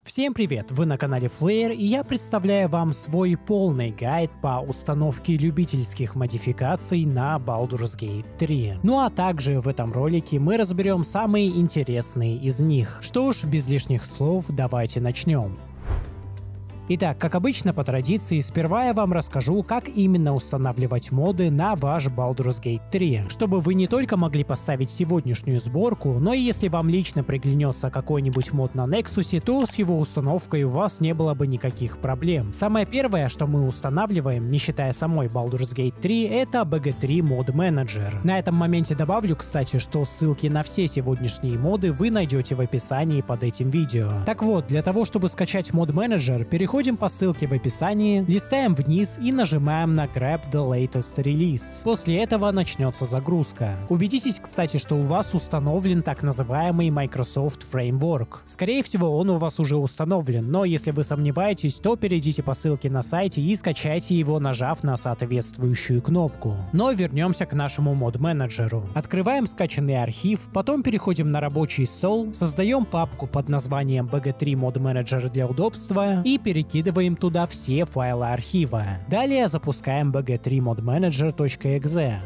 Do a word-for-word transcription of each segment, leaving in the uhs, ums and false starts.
Всем привет! Вы на канале Flare, и я представляю вам свой полный гайд по установке любительских модификаций на Baldur's Gate три. Ну а также в этом ролике мы разберем самые интересные из них. Что ж, без лишних слов, давайте начнем. Итак, как обычно по традиции, сперва я вам расскажу, как именно устанавливать моды на ваш Baldur's Gate три, чтобы вы не только могли поставить сегодняшнюю сборку, но и если вам лично приглянется какой-нибудь мод на Nexus, то с его установкой у вас не было бы никаких проблем. Самое первое, что мы устанавливаем, не считая самой Baldur's Gate три, это би джи три Mod Manager. На этом моменте добавлю, кстати, что ссылки на все сегодняшние моды вы найдете в описании под этим видео. Так вот, для того, чтобы скачать Mod Manager, переходим Переходим по ссылке в описании, листаем вниз и нажимаем на Grab the latest release. После этого начнется загрузка. Убедитесь, кстати, что у вас установлен так называемый Microsoft Framework. Скорее всего, он у вас уже установлен, но если вы сомневаетесь, то перейдите по ссылке на сайте и скачайте его, нажав на соответствующую кнопку. Но вернемся к нашему мод-менеджеру. Открываем скачанный архив, потом переходим на рабочий стол, создаем папку под названием би джи три Mod Manager для удобства и перекидываем Перекидываем туда все файлы архива. Далее запускаем би джи три mod manager точка экзе.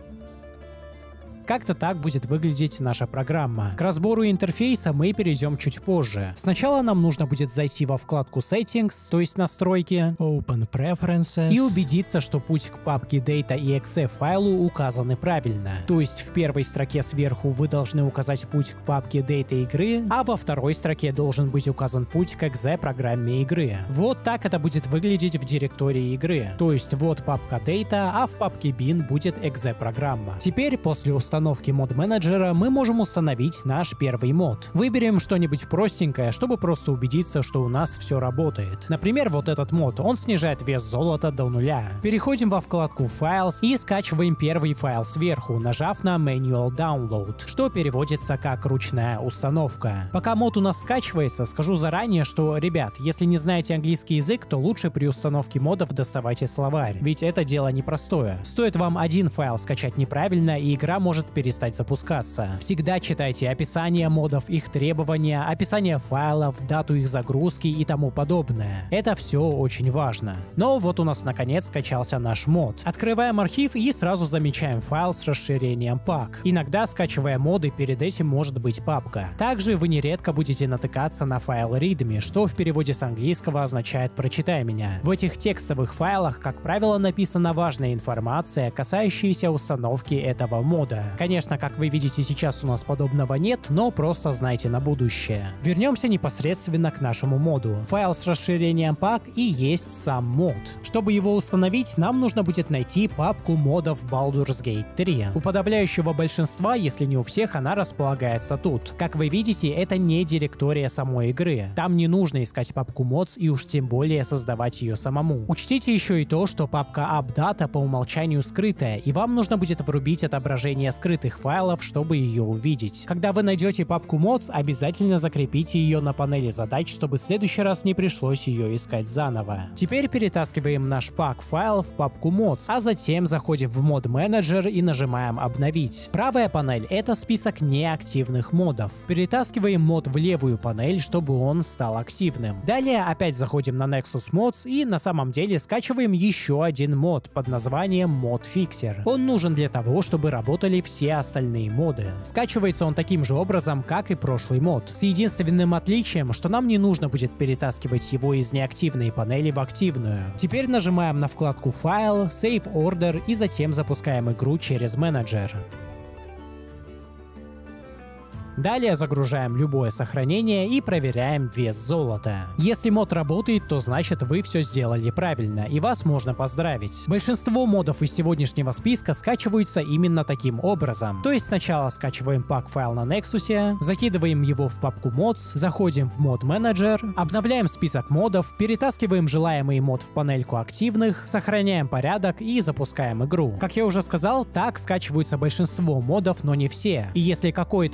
Как-то так будет выглядеть наша программа. К разбору интерфейса мы перейдем чуть позже. Сначала нам нужно будет зайти во вкладку Settings, то есть настройки, Open Preferences, и убедиться, что путь к папке Data и .exe файлу указаны правильно. То есть в первой строке сверху вы должны указать путь к папке Data игры, а во второй строке должен быть указан путь к .exe программе игры. Вот так это будет выглядеть в директории игры. То есть вот папка Data, а в папке bin будет .exe программа. Теперь после установки установки мод-менеджера мы можем установить наш первый мод. Выберем что-нибудь простенькое, чтобы просто убедиться, что у нас все работает. Например, вот этот мод, он снижает вес золота до нуля. Переходим во вкладку Files и скачиваем первый файл сверху, нажав на Manual Download, что переводится как ручная установка. Пока мод у нас скачивается, скажу заранее, что, ребят, если не знаете английский язык, то лучше при установке модов доставайте словарь, ведь это дело непростое. Стоит вам один файл скачать неправильно, и игра может перестать запускаться. Всегда читайте описание модов, их требования, описание файлов, дату их загрузки и тому подобное. Это все очень важно. Но вот у нас наконец скачался наш мод. Открываем архив и сразу замечаем файл с расширением пак. Иногда, скачивая моды, перед этим может быть папка. Также вы нередко будете натыкаться на файл readme, что в переводе с английского означает «прочитай меня». В этих текстовых файлах, как правило, написана важная информация, касающаяся установки этого мода. Конечно, как вы видите, сейчас у нас подобного нет, но просто знайте на будущее. Вернемся непосредственно к нашему моду. Файл с расширением пак и есть сам мод. Чтобы его установить, нам нужно будет найти папку модов Baldur's Gate три. У подавляющего большинства, если не у всех, она располагается тут. Как вы видите, это не директория самой игры. Там не нужно искать папку mods и уж тем более создавать ее самому. Учтите еще и то, что папка AppData по умолчанию скрытая, и вам нужно будет врубить отображение скрытых файлов, чтобы ее увидеть. Когда вы найдете папку mods, обязательно закрепите ее на панели задач, чтобы в следующий раз не пришлось ее искать заново. Теперь перетаскиваем наш пак файл в папку mods, а затем заходим в мод менеджер и нажимаем обновить. Правая панель — это список неактивных модов. Перетаскиваем мод в левую панель, чтобы он стал активным. Далее опять заходим на Nexus Mods и на самом деле скачиваем еще один мод под названием Mod Fixer. Он нужен для того, чтобы работали все остальные моды. Скачивается он таким же образом, как и прошлый мод, с единственным отличием, что нам не нужно будет перетаскивать его из неактивной панели в активную. Теперь нажимаем на вкладку File, Save Order и затем запускаем игру через менеджер. Далее загружаем любое сохранение и проверяем вес золота. Если мод работает, то значит вы все сделали правильно, и вас можно поздравить. Большинство модов из сегодняшнего списка скачиваются именно таким образом. То есть сначала скачиваем пак файл на Nexus, закидываем его в папку mods, заходим в мод менеджер, обновляем список модов, перетаскиваем желаемый мод в панельку активных, сохраняем порядок и запускаем игру. Как я уже сказал, так скачиваются большинство модов, но не все. И если какой-то мод из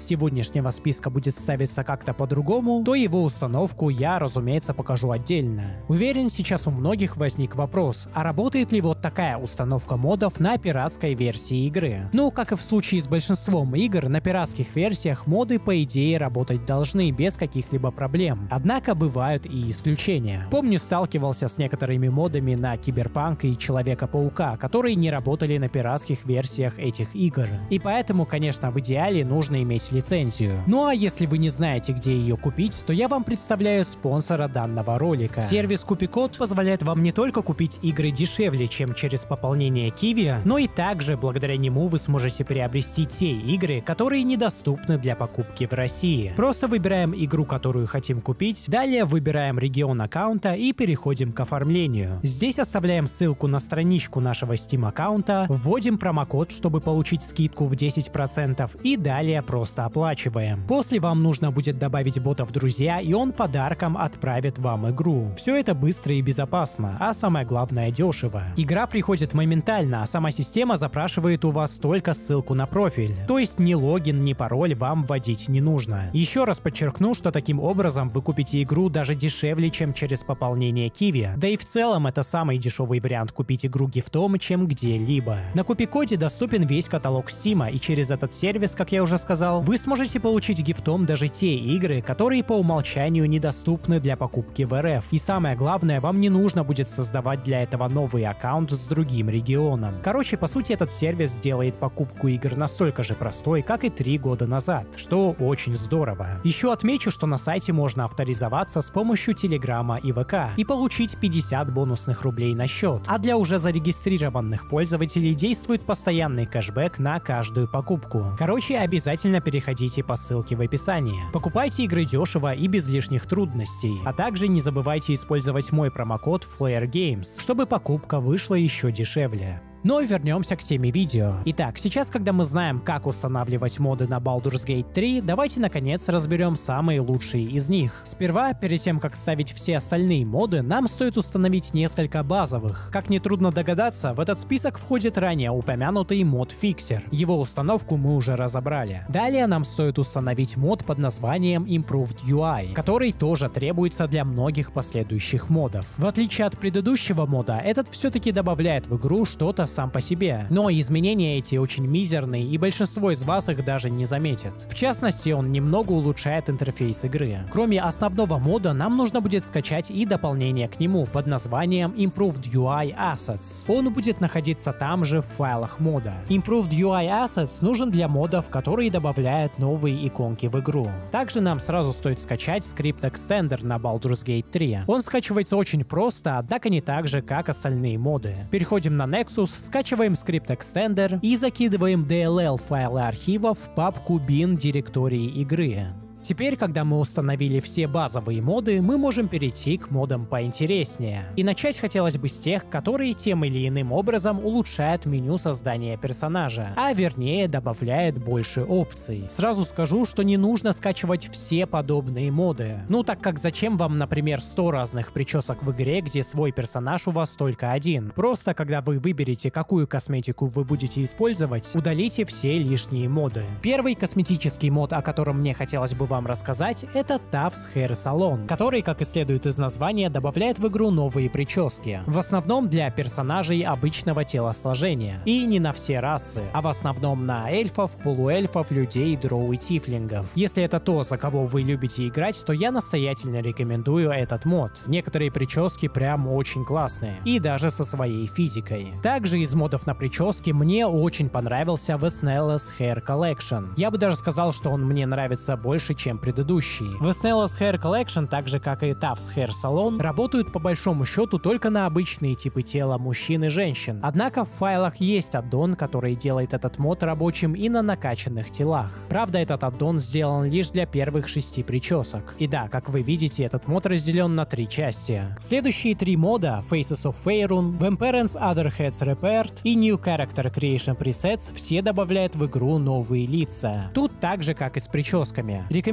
сегодняшнего списка будет ставиться как-то по-другому, то его установку я, разумеется, покажу отдельно. Уверен, сейчас у многих возник вопрос, а работает ли вот такая установка модов на пиратской версии игры? Ну, как и в случае с большинством игр, на пиратских версиях моды по идее работать должны без каких-либо проблем. Однако бывают и исключения. Помню, сталкивался с некоторыми модами на Киберпанк и Человека-паука, которые не работали на пиратских версиях этих игр. И поэтому, конечно, в идеале нужно иметь лицензию. Ну а если вы не знаете, где ее купить, то я вам представляю спонсора данного ролика. Сервис Купикод позволяет вам не только купить игры дешевле, чем через пополнение Kiwi, но и также благодаря нему вы сможете приобрести те игры, которые недоступны для покупки в России. Просто выбираем игру, которую хотим купить, далее выбираем регион аккаунта и переходим к оформлению. Здесь оставляем ссылку на страничку нашего Steam аккаунта, вводим промокод, чтобы получить скидку в десять процентов, и далее просто оплачиваем. После вам нужно будет добавить бота в друзья, и он подарком отправит вам игру. Все это быстро и безопасно, а самое главное дешево. Игра приходит моментально, а сама система запрашивает у вас только ссылку на профиль. То есть ни логин, ни пароль вам вводить не нужно. Еще раз подчеркну, что таким образом вы купите игру даже дешевле, чем через пополнение Kiwi. Да и в целом это самый дешевый вариант купить игру гифтом, чем где-либо. На Купикоде доступен весь каталог Steam, и через этот сервис, как я уже сказал, вы сможете получить гифтом даже те игры, которые по умолчанию недоступны для покупки в эр эф. И самое главное, вам не нужно будет создавать для этого новый аккаунт с другим регионом. Короче, по сути, этот сервис сделает покупку игр настолько же простой, как и три года назад, что очень здорово. Еще отмечу, что на сайте можно авторизоваться с помощью Телеграма и вэ ка и получить пятьдесят бонусных рублей на счет, а для уже зарегистрированных пользователей действует постоянный кэшбэк на каждую покупку. Короче, обязательно переходите по ссылке в описании. Покупайте игры дешево и без лишних трудностей, а также не забывайте использовать мой промокод FlairGames, чтобы покупка вышла еще дешевле. Но вернемся к теме видео. Итак, сейчас, когда мы знаем, как устанавливать моды на Baldur's Gate три, давайте наконец разберем самые лучшие из них. Сперва, перед тем как ставить все остальные моды, нам стоит установить несколько базовых. Как нетрудно догадаться, в этот список входит ранее упомянутый мод Fixer. Его установку мы уже разобрали. Далее нам стоит установить мод под названием Improved ю ай, который тоже требуется для многих последующих модов. В отличие от предыдущего мода, этот все-таки добавляет в игру что-то сам по себе. Но изменения эти очень мизерные, и большинство из вас их даже не заметит. В частности, он немного улучшает интерфейс игры. Кроме основного мода, нам нужно будет скачать и дополнение к нему под названием Improved ю ай Assets. Он будет находиться там же в файлах мода. Improved ю ай Assets нужен для модов, которые добавляют новые иконки в игру. Также нам сразу стоит скачать скрипт Extender на Baldur's Gate три. Он скачивается очень просто, однако не так же, как остальные моды. Переходим на Nexus, скачиваем скрипт Extender и закидываем ди эл эл файлы архива в папку bin директории игры. Теперь, когда мы установили все базовые моды, мы можем перейти к модам поинтереснее. И начать хотелось бы с тех, которые тем или иным образом улучшают меню создания персонажа, а вернее добавляют больше опций. Сразу скажу, что не нужно скачивать все подобные моды. Ну так как зачем вам, например, сто разных причесок в игре, где свой персонаж у вас только один? Просто когда вы выберете, какую косметику вы будете использовать, удалите все лишние моды. Первый косметический мод, о котором мне хотелось бы вам вам рассказать, это Tufts Hair Salon, который, как и следует из названия, добавляет в игру новые прически. В основном для персонажей обычного телосложения. И не на все расы, а в основном на эльфов, полуэльфов, людей, дроу и тифлингов. Если это то, за кого вы любите играть, то я настоятельно рекомендую этот мод. Некоторые прически прям очень классные. И даже со своей физикой. Также из модов на прически мне очень понравился Vesnella's Hair Collection. Я бы даже сказал, что он мне нравится больше, чем чем предыдущий. Vesnella's Hair Collection, так же как и Tufts Hair Salon, работают по большому счету только на обычные типы тела мужчин и женщин. Однако в файлах есть аддон, который делает этот мод рабочим и на накачанных телах. Правда, этот аддон сделан лишь для первых шести причесок. И да, как вы видите, этот мод разделен на три части. Следующие три мода Faces of Faerun, Vampirants Other Heads Repaired и New Character Creation Presets все добавляют в игру новые лица. Тут так же, как и с прическами. Рекомендую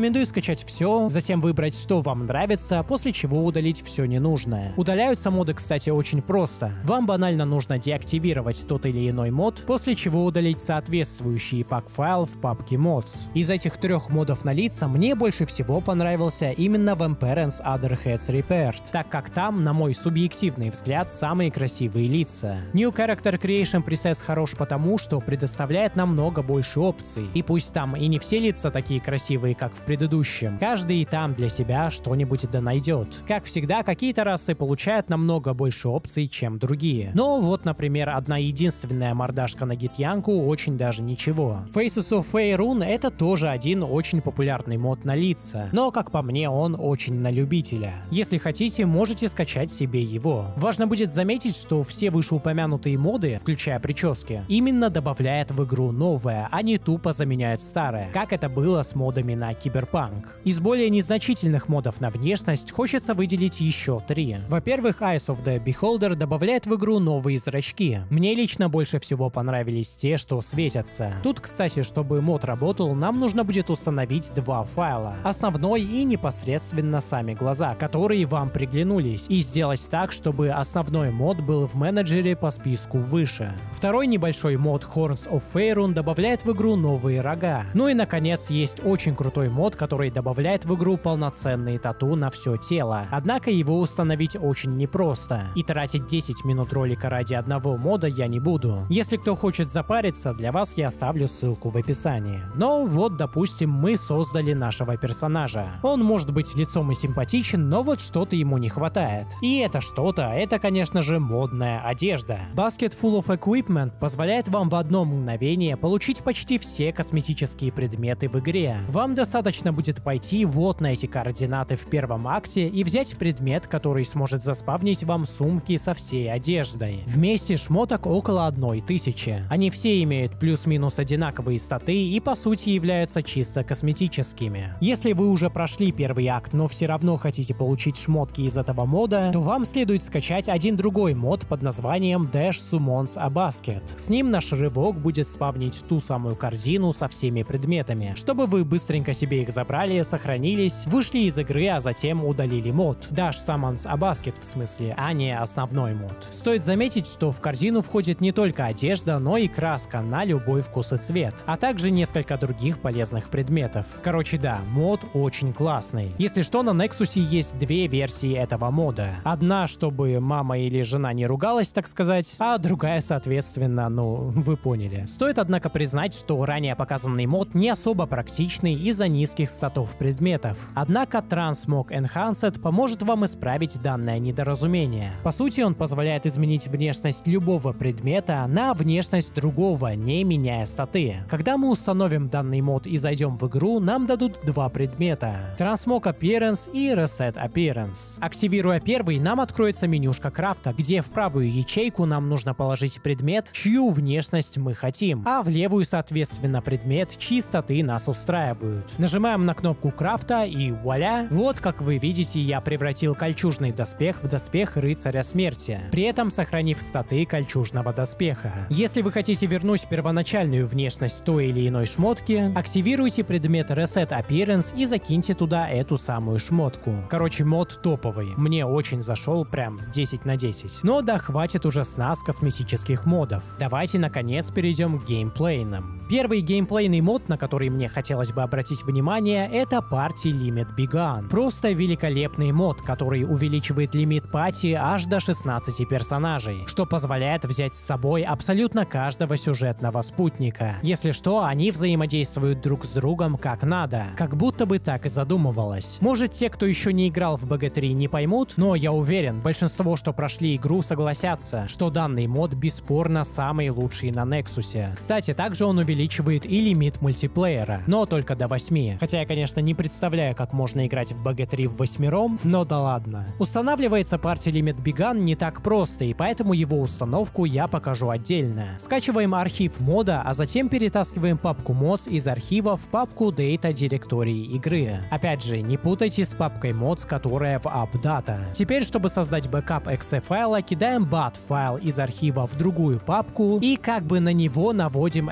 Рекомендую скачать все, затем выбрать, что вам нравится, после чего удалить все ненужное. Удаляются моды, кстати, очень просто. Вам банально нужно деактивировать тот или иной мод, после чего удалить соответствующий пак-файл в папке mods. Из этих трех модов на лица мне больше всего понравился именно Vampirance Other Heads Repaired, так как там, на мой субъективный взгляд, самые красивые лица. New Character Creation Presets хорош потому, что предоставляет намного больше опций. И пусть там и не все лица такие красивые, как в предыдущем, каждый и там для себя что-нибудь да найдет. Как всегда, какие-то расы получают намного больше опций, чем другие. Но вот, например, одна единственная мордашка на Гитьянку очень даже ничего. Faces of Faerun — это тоже один очень популярный мод на лица, но, как по мне, он очень на любителя. Если хотите, можете скачать себе его. Важно будет заметить, что все вышеупомянутые моды, включая прически, именно добавляют в игру новое, а не тупо заменяют старое, как это было с модами на Киберпанк. Из более незначительных модов на внешность хочется выделить еще три. Во-первых, Eyes of the Beholder добавляет в игру новые зрачки. Мне лично больше всего понравились те, что светятся. Тут, кстати, чтобы мод работал, нам нужно будет установить два файла. Основной и непосредственно сами глаза, которые вам приглянулись, и сделать так, чтобы основной мод был в менеджере по списку выше. Второй небольшой мод Horns of Faerun добавляет в игру новые рога. Ну и наконец есть очень крутой мод, который добавляет в игру полноценные тату на все тело. Однако его установить очень непросто, и тратить десять минут ролика ради одного мода я не буду. Если кто хочет запариться, для вас я оставлю ссылку в описании. Но вот, допустим, мы создали нашего персонажа. Он может быть лицом и симпатичен, но вот что-то ему не хватает. И это что-то, это, конечно же, модная одежда. Basket Full of Equipment позволяет вам в одно мгновение получить почти все косметические предметы в игре. Вам достаточно будет пойти вот на эти координаты в первом акте и взять предмет, который сможет заспавнить вам сумки со всей одеждой. Вместе шмоток около одной тысячи. Они все имеют плюс-минус одинаковые статы и по сути являются чисто косметическими. Если вы уже прошли первый акт, но все равно хотите получить шмотки из этого мода, то вам следует скачать один другой мод под названием Dash Summons a Basket. С ним наш рывок будет спавнить ту самую корзину со всеми предметами, чтобы вы быстренько себе их забрали, сохранились, вышли из игры, а затем удалили мод. Dash Summons a Basket в смысле, а не основной мод. Стоит заметить, что в корзину входит не только одежда, но и краска на любой вкус и цвет, а также несколько других полезных предметов. Короче, да, мод очень классный. Если что, на Nexus есть две версии этого мода. Одна, чтобы мама или жена не ругалась, так сказать, а другая, соответственно, ну, вы поняли. Стоит, однако, признать, что ранее показанный мод не особо практичный из-за низких статов предметов. Однако Transmog Enhanced поможет вам исправить данное недоразумение. По сути, он позволяет изменить внешность любого предмета на внешность другого, не меняя статы. Когда мы установим данный мод и зайдем в игру, нам дадут два предмета — Transmog Appearance и Reset Appearance. Активируя первый, нам откроется менюшка крафта, где в правую ячейку нам нужно положить предмет, чью внешность мы хотим, а в левую, соответственно, предмет, чьи статы нас устраивают. Нажимаем на кнопку крафта и вуаля! Вот, как вы видите, я превратил кольчужный доспех в доспех рыцаря смерти, при этом сохранив статы кольчужного доспеха. Если вы хотите вернуть первоначальную внешность той или иной шмотки, активируйте предмет Reset Appearance и закиньте туда эту самую шмотку. Короче, мод топовый. Мне очень зашел, прям десять на десять. Но да, хватит уже с нас косметических модов. Давайте, наконец, перейдем к геймплейным. Первый геймплейный мод, на который мне хотелось бы обратить внимание, это Party Limit Begun. Просто великолепный мод, который увеличивает лимит пати аж до шестнадцати персонажей, что позволяет взять с собой абсолютно каждого сюжетного спутника. Если что, они взаимодействуют друг с другом как надо, как будто бы так и задумывалось. Может, те, кто еще не играл в би джи три, не поймут, но я уверен, большинство, что прошли игру, согласятся, что данный мод бесспорно самый лучший на Nexus. Кстати, также он увеличивает и лимит мультиплеера, но только до восьми. Хотя я, конечно, не представляю, как можно играть в би джи три в восьмером, но да ладно. Устанавливается Party Limit Begun не так просто, и поэтому его установку я покажу отдельно. Скачиваем архив мода, а затем перетаскиваем папку mods из архива в папку Data директории игры. Опять же, не путайте с папкой mods, которая в AppData. Теперь, чтобы создать бэкап .exe файла, кидаем bat файл из архива в другую папку и как бы на него наводим .exe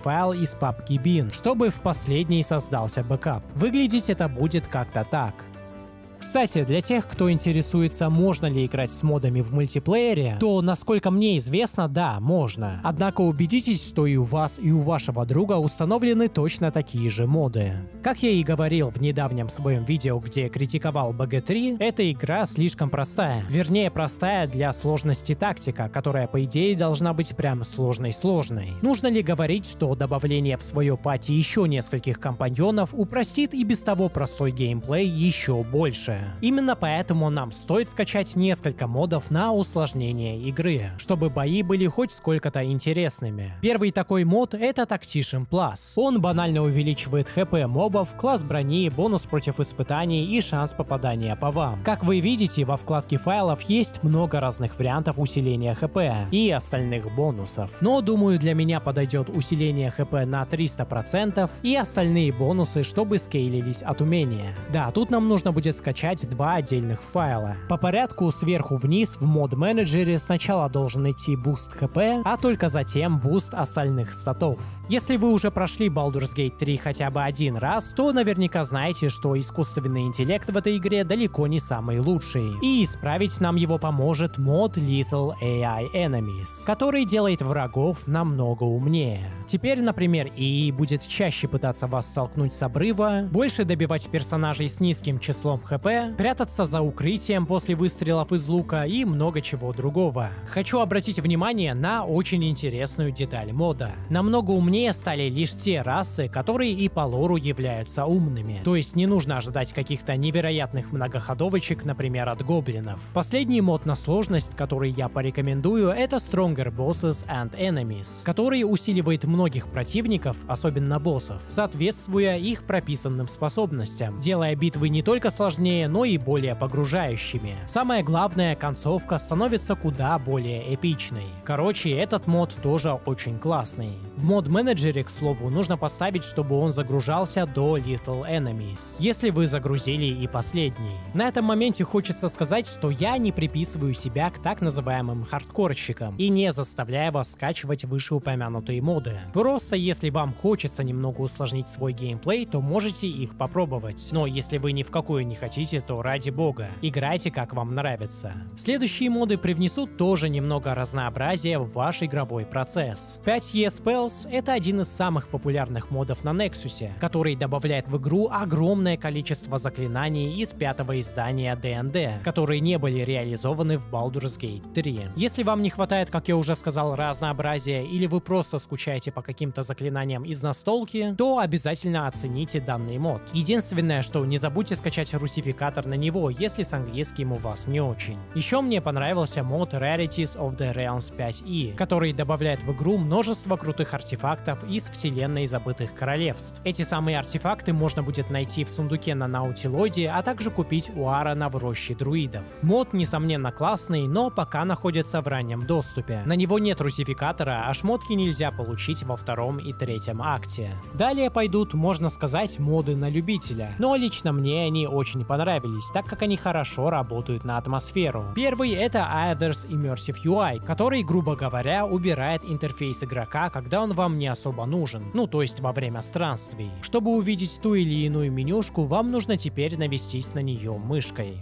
файл из папки bin, чтобы в последней создался бэкап. Выглядеть это будет как-то так. Кстати, для тех, кто интересуется, можно ли играть с модами в мультиплеере, то, насколько мне известно, да, можно. Однако убедитесь, что и у вас, и у вашего друга установлены точно такие же моды. Как я и говорил в недавнем своем видео, где критиковал би джи три, эта игра слишком простая. Вернее, простая для сложности тактика, которая, по идее, должна быть прям сложной-сложной. Нужно ли говорить, что добавление в свое пати еще нескольких компаньонов упростит и без того простой геймплей еще больше? Именно поэтому нам стоит скачать несколько модов на усложнение игры, чтобы бои были хоть сколько-то интересными. Первый такой мод — это Tactician Plus. Он банально увеличивает хп мобов, класс брони, бонус против испытаний и шанс попадания по вам. Как вы видите, во вкладке файлов есть много разных вариантов усиления хп и остальных бонусов. Но думаю, для меня подойдет усиление хп на триста процентов и остальные бонусы, чтобы скейлились от умения. Да, тут нам нужно будет скачать два отдельных файла. По порядку сверху вниз в мод-менеджере сначала должен идти буст хп, а только затем буст остальных статов. Если вы уже прошли Baldur's Gate три хотя бы один раз, то наверняка знаете, что искусственный интеллект в этой игре далеко не самый лучший. И исправить нам его поможет мод Lethal эй ай Enemies, который делает врагов намного умнее. Теперь, например, ИИ будет чаще пытаться вас столкнуть с обрыва, больше добивать персонажей с низким числом хп, прятаться за укрытием после выстрелов из лука и много чего другого. Хочу обратить внимание на очень интересную деталь мода. Намного умнее стали лишь те расы, которые и по лору являются умными. То есть не нужно ожидать каких-то невероятных многоходовочек, например, от гоблинов. Последний мод на сложность, который я порекомендую, это Stronger Bosses and Enemies, который усиливает многих противников, особенно боссов, соответствуя их прописанным способностям, делая битвы не только сложнее, но и более погружающими. Самое главное, концовка становится куда более эпичной. Короче, этот мод тоже очень классный. В мод-менеджере, к слову, нужно поставить, чтобы он загружался до Lethal Enemies, если вы загрузили и последний. На этом моменте хочется сказать, что я не приписываю себя к так называемым хардкорщикам и не заставляю вас скачивать вышеупомянутые моды. Просто если вам хочется немного усложнить свой геймплей, то можете их попробовать. Но если вы ни в какую не хотите, то ради бога, играйте как вам нравится. Следующие моды привнесут тоже немного разнообразия в ваш игровой процесс. пять и Spells — это один из самых популярных модов на Nexus, который добавляет в игру огромное количество заклинаний из пятого издания ди энд ди, которые не были реализованы в Baldur's Gate три. Если вам не хватает, как я уже сказал, разнообразия, или вы просто скучаете по каким-то заклинаниям из настолки, то обязательно оцените данный мод. Единственное, что не забудьте скачать русификатор на него, если с английским у вас не очень. Еще мне понравился мод Rarities of the Realms пять и, который добавляет в игру множество крутых артефактов из вселенной Забытых Королевств. Эти самые артефакты можно будет найти в сундуке на Наутилоде, а также купить у Аарона в роще друидов. Мод, несомненно, классный, но пока находится в раннем доступе. На него нет русификатора, а шмотки нельзя получить во втором и третьем акте. Далее пойдут, можно сказать, моды на любителя, но лично мне они очень понравились, так как они хорошо работают на атмосферу. Первый — это Aether's Immersive ю ай, который, грубо говоря, убирает интерфейс игрока, когда он вам не особо нужен, ну то есть во время странствий. Чтобы увидеть ту или иную менюшку, вам нужно теперь навестись на нее мышкой.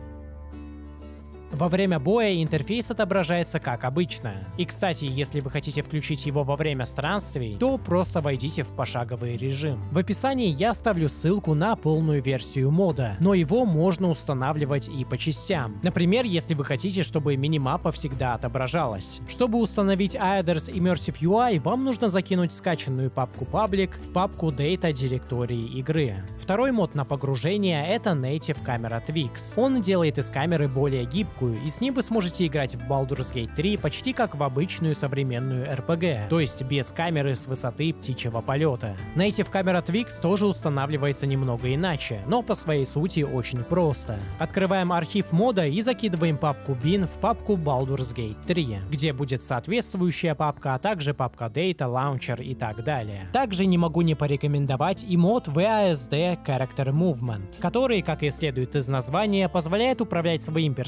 Во время боя интерфейс отображается как обычно. И, кстати, если вы хотите включить его во время странствий, то просто войдите в пошаговый режим. В описании я оставлю ссылку на полную версию мода, но его можно устанавливать и по частям. Например, если вы хотите, чтобы минимапа всегда отображалась. Чтобы установить Aether's Immersive ю ай, вам нужно закинуть скачанную папку Public в папку Data директории игры. Второй мод на погружение — это Native Camera Tweaks. Он делает из камеры более гибкую, и с ним вы сможете играть в Baldur's Gate три почти как в обычную современную эр пи джи, то есть без камеры с высоты птичьего полета. Native Camera Tweaks тоже устанавливается немного иначе, но по своей сути очень просто. Открываем архив мода и закидываем папку bin в папку Baldur's Gate три, где будет соответствующая папка, а также папка Data, Launcher и так далее. Также не могу не порекомендовать и мод ви эй эс ди Character Movement, который, как и следует из названия, позволяет управлять своим персонажем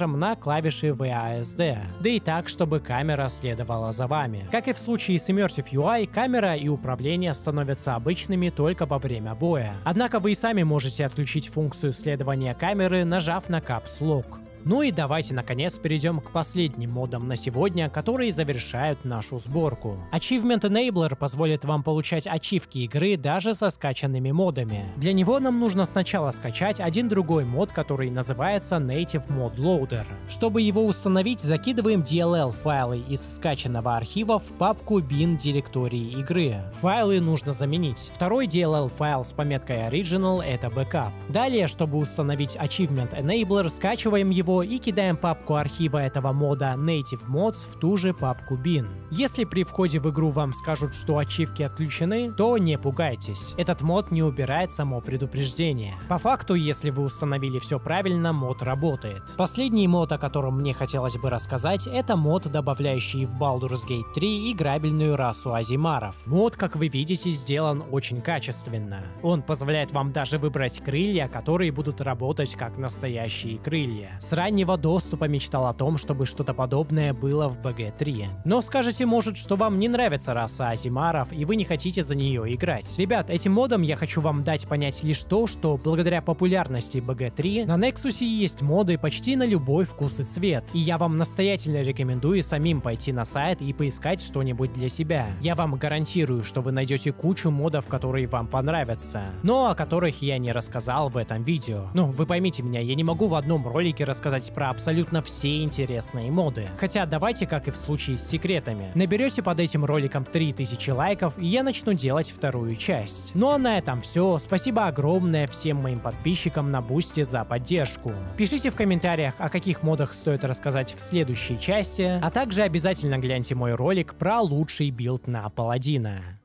нажатием на клавиши ви эй эс ди, да и так, чтобы камера следовала за вами. Как и в случае с Immersive ю ай, камера и управление становятся обычными только во время боя. Однако вы и сами можете отключить функцию следования камеры, нажав на Caps Lock. Ну и давайте наконец перейдем к последним модам на сегодня, которые завершают нашу сборку. Achievement Enabler позволит вам получать ачивки игры даже со скачанными модами. Для него нам нужно сначала скачать один другой мод, который называется Native Mod Loader. Чтобы его установить, закидываем ди эл эл файлы из скачанного архива в папку bin директории игры. Файлы нужно заменить. Второй ди эл эл файл с пометкой Original — это backup. Далее, чтобы установить Achievement Enabler, скачиваем его и кидаем папку архива этого мода Native Mods в ту же папку bin. Если при входе в игру вам скажут, что ачивки отключены, то не пугайтесь. Этот мод не убирает само предупреждение. По факту, если вы установили все правильно, мод работает. Последний мод, о котором мне хотелось бы рассказать, это мод, добавляющий в Baldur's Gate три играбельную расу азимаров. Мод, как вы видите, сделан очень качественно. Он позволяет вам даже выбрать крылья, которые будут работать как настоящие крылья. С раннего доступа мечтал о том, чтобы что-то подобное было в би джи три. Но скажете, может, что вам не нравится раса азимаров и вы не хотите за нее играть. Ребят, этим модом я хочу вам дать понять лишь то, что благодаря популярности би джи три на Nexus есть моды почти на любой вкус и цвет. И я вам настоятельно рекомендую самим пойти на сайт и поискать что-нибудь для себя. Я вам гарантирую, что вы найдете кучу модов, которые вам понравятся, но о которых я не рассказал в этом видео. Ну, вы поймите меня, я не могу в одном ролике рассказать про абсолютно все интересные моды. Хотя давайте, как и в случае с секретами, наберете под этим роликом три тысячи лайков, и я начну делать вторую часть. Ну а на этом все. Спасибо огромное всем моим подписчикам на Бусти за поддержку. Пишите в комментариях, о каких модах стоит рассказать в следующей части, а также обязательно гляньте мой ролик про лучший билд на паладина.